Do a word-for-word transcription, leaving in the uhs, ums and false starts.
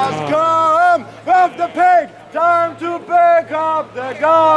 has come with the pig. Time to pick up the gun.